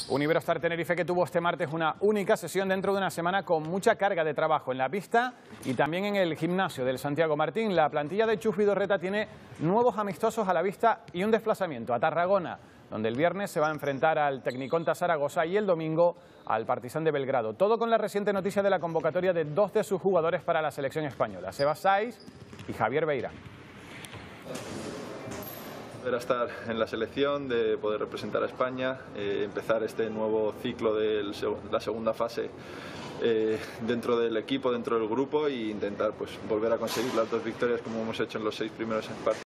Un Iberostar Tenerife que tuvo este martes una única sesión dentro de una semana con mucha carga de trabajo en la pista y también en el gimnasio del Santiago Martín. La plantilla de Chus Vidorreta tiene nuevos amistosos a la vista y un desplazamiento a Tarragona, donde el viernes se va a enfrentar al Tecniconta Zaragoza y el domingo al Partizan de Belgrado. Todo con la reciente noticia de la convocatoria de dos de sus jugadores para la selección española, Sebas Saiz y Javier Beirán. Poder estar en la selección, de poder representar a España, empezar este nuevo ciclo de la segunda fase dentro del equipo, dentro del grupo, e intentar pues volver a conseguir las 2 victorias como hemos hecho en los 6 primeros partidos.